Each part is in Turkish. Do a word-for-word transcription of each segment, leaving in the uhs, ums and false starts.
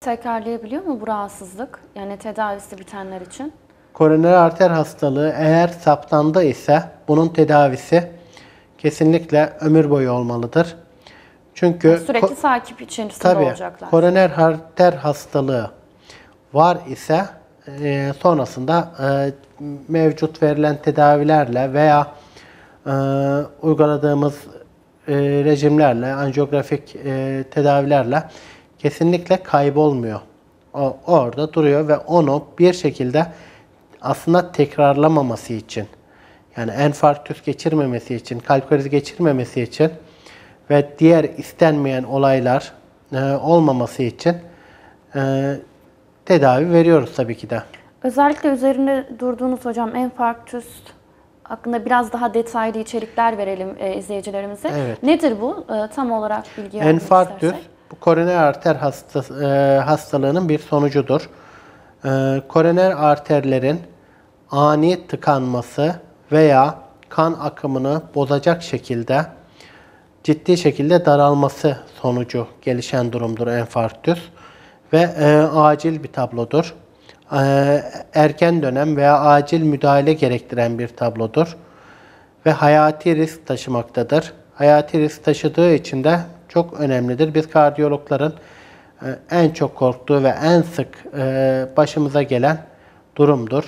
tekrarlayabiliyor mu bu rahatsızlık? Yani tedavisi bitenler için. Koroner arter hastalığı eğer saptandı ise bunun tedavisi kesinlikle ömür boyu olmalıdır. Çünkü Yani sürekli takip içerisinde tabii, olacaklar. Koroner arter hastalığı var ise e, sonrasında e, mevcut verilen tedavilerle veya e, uyguladığımız e, rejimlerle, anjiyografik e, tedavilerle kesinlikle kaybolmuyor. O orada duruyor ve onu bir şekilde aslında tekrarlamaması için, yani enfarktüs geçirmemesi için, kalp krizi geçirmemesi için ve diğer istenmeyen olaylar e, olmaması için e, tedavi veriyoruz tabii ki de. Özellikle üzerinde durduğunuz hocam enfarktüs hakkında biraz daha detaylı içerikler verelim e, izleyicilerimize. Evet. Nedir bu? E, tam olarak bilgi almak Enfarktüs, istersek. bu koroner arter hasta, e, hastalığının bir sonucudur. E, koroner arterlerin ani tıkanması veya kan akımını bozacak şekilde ciddi şekilde daralması sonucu gelişen durumdur enfarktüs ve e, acil bir tablodur. E, erken dönem veya acil müdahale gerektiren bir tablodur ve hayati risk taşımaktadır. Hayati risk taşıdığı için de çok önemlidir. Biz kardiyologların e, en çok korktuğu ve en sık e, başımıza gelen durumdur.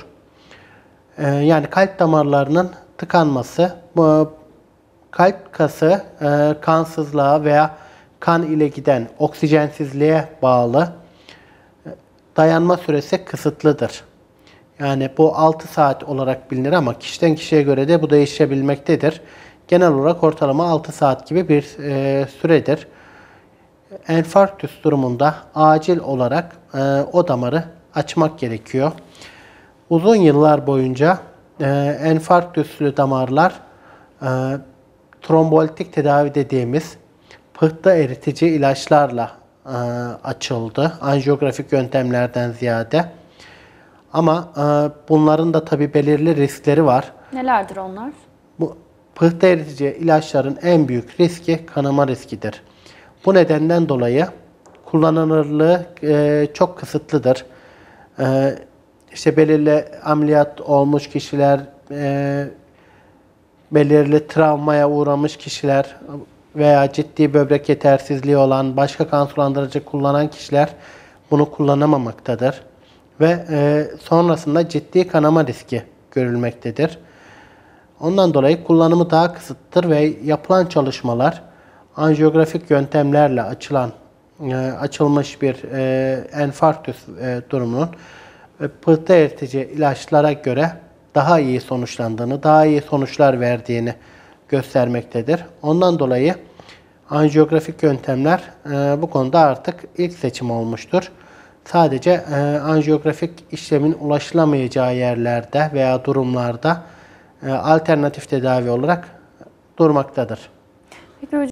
E, yani kalp damarlarının tıkanması, bu kalp kası e, kansızlığa veya kan ile giden oksijensizliğe bağlı e, dayanma süresi kısıtlıdır. Yani bu altı saat olarak bilinir ama kişiden kişiye göre de bu değişebilmektedir. Genel olarak ortalama altı saat gibi bir e, süredir. Enfarktüs durumunda acil olarak e, o damarı açmak gerekiyor. Uzun yıllar boyunca e, enfarktüslü damarlar e, trombolitik tedavi dediğimiz pıhtı eritici ilaçlarla e, açıldı. Anjiyografik yöntemlerden ziyade. Ama e, bunların da tabii belirli riskleri var. Nelerdir onlar? Bu pıhtı eritici ilaçların en büyük riski kanama riskidir. Bu nedenden dolayı kullanılırlığı e, çok kısıtlıdır. E, işte belirli ameliyat olmuş kişiler, e, belirli travmaya uğramış kişiler veya ciddi böbrek yetersizliği olan, başka kan sulandırıcı kullanan kişiler bunu kullanamamaktadır. Ve e, sonrasında ciddi kanama riski görülmektedir. Ondan dolayı kullanımı daha kısıttır ve yapılan çalışmalar anjiyografik yöntemlerle açılan e, açılmış bir e, enfarktüs e, durumunun e, pıhtı eritici ilaçlara göre daha iyi sonuçlandığını, daha iyi sonuçlar verdiğini göstermektedir. Ondan dolayı anjiyografik yöntemler e, bu konuda artık ilk seçim olmuştur. Sadece e, anjiyografik işlemin ulaşılamayacağı yerlerde veya durumlarda e, alternatif tedavi olarak durmaktadır. Peki hocam,